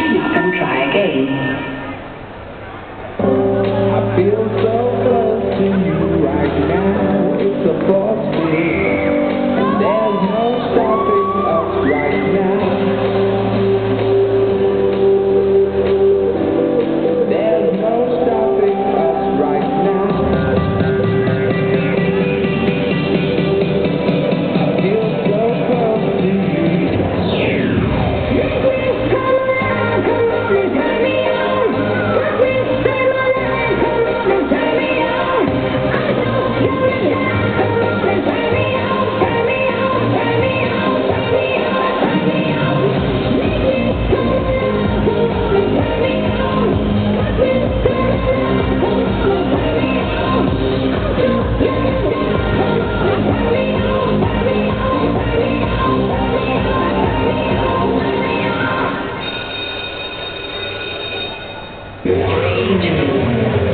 hang up and try again. I feel so close to you right now, it's supposed to be. There's no stopping us right now. There's no stopping us right now. I feel so close to you. Come on and turn me on. Let me stay my life. Come on and turn me on. I'm so coming down. Come on and turn me on. Turn me on. Turn me on. Turn me on. Turn me on. Make me come alive. Come on and turn me on. Let me stay my life. Come on and turn me on. I'm so coming down. Come on and turn me on. Turn me on. Turn me on. Turn me on. Turn me on. Turn me on. Danger.